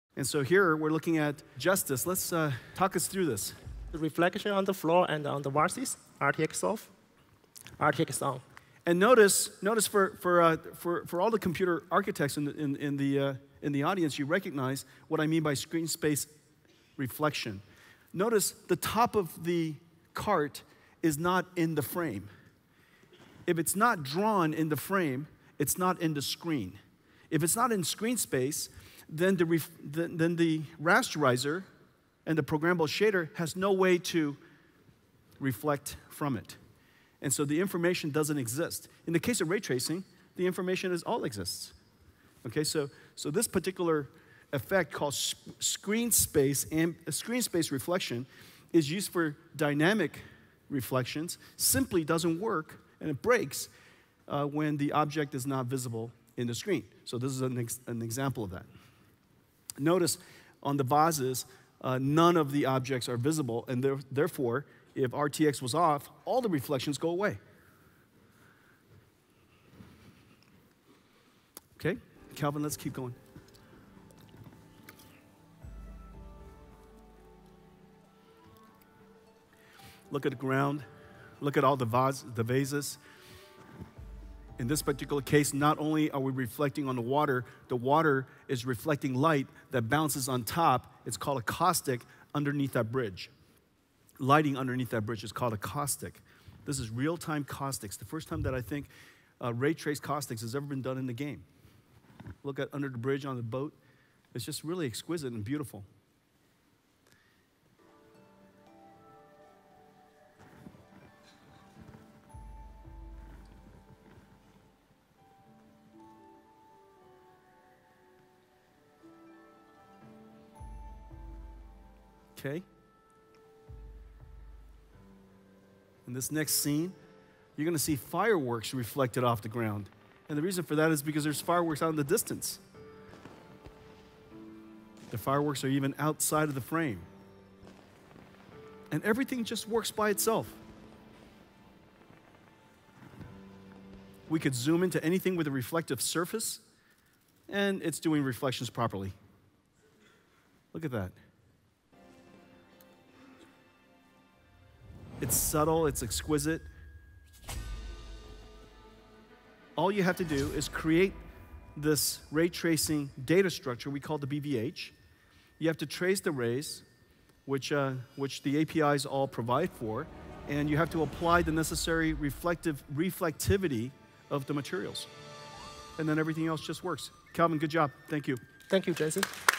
And so here we're looking at justice. Let's talk us through this. The reflection on the floor and on the vertices, RTX OFF, RTX ON. And notice for all the computer architects in the audience, you recognize what I mean by screen space reflection. Notice the top of the cart is not in the frame. If it's not drawn in the frame, it's not in the screen. If it's not in screen space, then the rasterizer and the programmable shader has no way to reflect from it. And so the information doesn't exist. In the case of ray tracing, the information all exists. Okay, so this particular effect called screen space reflection is used for dynamic reflections, simply doesn't work, and it breaks when the object is not visible in the screen. So this is an example of that. Notice on the vases, none of the objects are visible, and therefore, if RTX was off, all the reflections go away. Okay, Calvin, let's keep going. Look at the ground. Look at all the vases. In this particular case, not only are we reflecting on the water is reflecting light that bounces on top. It's called a caustic underneath that bridge. Lighting underneath that bridge is called a caustic. This is real-time caustics. The first time that I think ray trace caustics has ever been done in the game. Look at under the bridge on the boat. It's just really exquisite and beautiful. Okay. In this next scene, you're going to see fireworks reflected off the ground. And the reason for that is because there's fireworks out in the distance. The fireworks are even outside of the frame. And everything just works by itself. We could zoom into anything with a reflective surface, and it's doing reflections properly. Look at that. It's subtle, it's exquisite. All you have to do is create this ray tracing data structure we call the BVH. You have to trace the rays, which the APIs all provide for, and you have to apply the necessary reflectivity of the materials. And then everything else just works. Calvin, good job. Thank you. Thank you, Jensen.